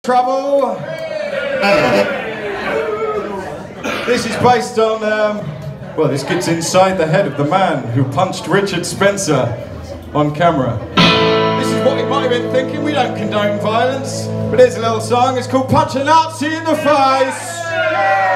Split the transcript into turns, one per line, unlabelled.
Trouble. This is based on, well, this gets inside the head of the man who punched Richard Spencer on camera. This is what he might have been thinking. We don't condone violence, but here's a little song. It's called Punch a Nazi in the Face.